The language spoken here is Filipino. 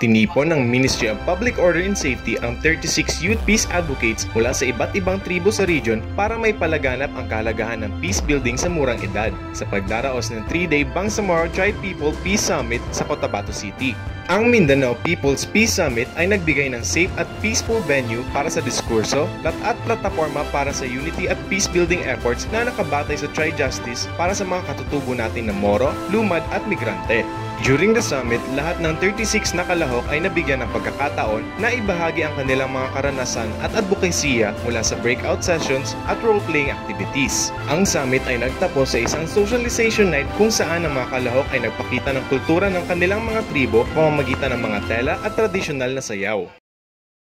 Tinipon ng Ministry of Public Order and Safety ang 36 youth peace advocates mula sa iba't ibang tribo sa region para may palaganap ang kahalagahan ng peace building sa murang edad sa pagdaraos ng 3-day Bangsamoro Tri-People Peace Summit sa Cotabato City. Ang Mindanao People's Peace Summit ay nagbigay ng safe at peaceful venue para sa diskurso at plataforma para sa unity at peace building efforts na nakabatay sa Tri-Justice para sa mga katutubo natin na Moro, Lumad at Migrante. During the summit, lahat ng 36 na kalahok ay nabigyan ng pagkakataon na ibahagi ang kanilang mga karanasan at advokasya mula sa breakout sessions at role-playing activities. Ang summit ay nagtapos sa isang socialization night kung saan ang mga kalahok ay nagpakita ng kultura ng kanilang mga tribo pamamagitan ng mga tela at tradisyonal na sayaw.